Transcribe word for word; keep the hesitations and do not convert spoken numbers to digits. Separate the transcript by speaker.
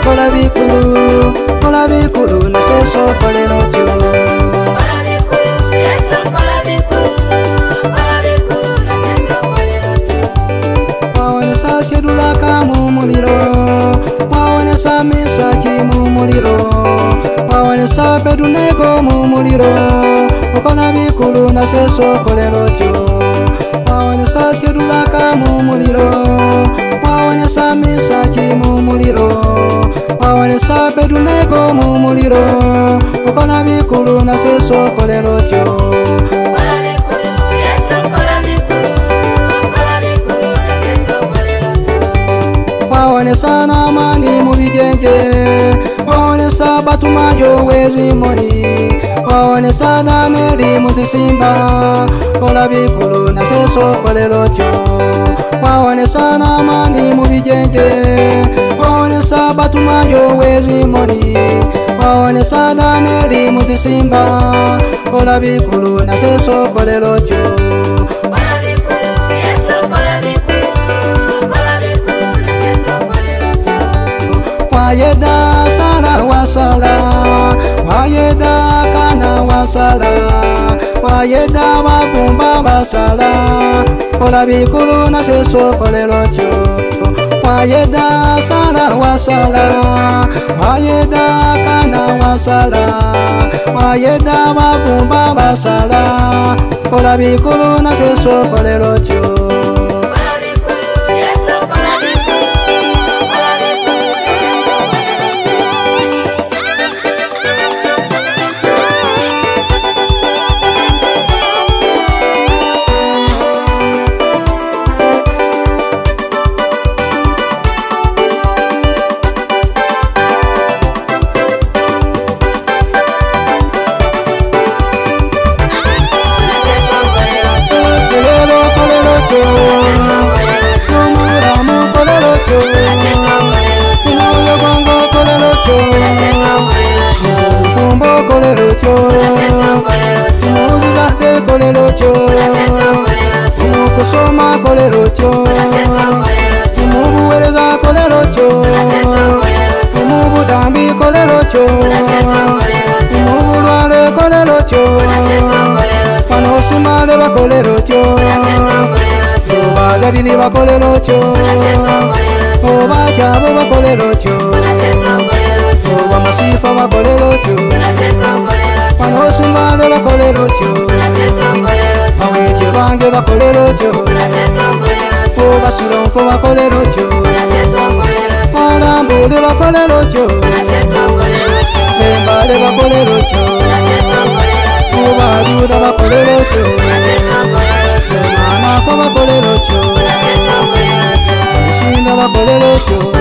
Speaker 1: kola bikulu, kola bikulu na seso kolero tyo.
Speaker 2: Kola bikulu, Yesu kola bikulu, kola bikulu na seso kolero tyo.
Speaker 1: Waonesa shedulaka mu muliro, waonesa misaki mu muliro, waonesa pedunego mu muliro, kola bikulu na seso kolero tyo. Waonesa shedulaka mu muliro, waonesa misaki mu muliro, waonesa pedunego mu muliro, kola bikulu na seso kolero tyo.
Speaker 2: Kola bikulu, Yesu kola bikulu, kola bikulu na seso kolero tyo.
Speaker 1: Waonesa na mani mu bijenje, waonesa batumayo wezi moni, waonesa na neri mu tisimba, kola bikulu na seso kolero tyo. Waonesa na mani mu bijenje, waonesa batumayo wezi moni, waonesa na neri mu tisimba, kola bikulu na seso kolero tyo.
Speaker 2: Kola bikulu, Yesu kola bikulu, kola bikulu na seso kolero tyo.
Speaker 1: Wayeda sala wasala, wayeda kana wasala, wayeda wabumba wasala, kola bikulu na seso kolero tyo. Wayeda sala wasala, wayeda kana wasala, wayeda wabumba wasala, kola bikulu na seso kolero tyo.
Speaker 2: Kola bikulu, Yesu kola bikulu, kola bikulu na seso kolero tyo.
Speaker 1: Kolero tyo, muzizade kolero tyo, mukusoma kolero tyo, mubuwereza kolero tyo, mubudambi kolero tyo, mubulwale kolero tyo, panosimale bakolero tyo, bagalili bakolero tyo, obakyabo bakolero tyo, bamasifa bakolero tyo, panosimale bakolero tyo, awekye bange bakolero tyo, obasironko bakolero tyo, alambule bakolero tyo, bembale bakolero tyo, obajuda bakolero tyo, manafo bakolero tyo, omushinda bakolero tyo.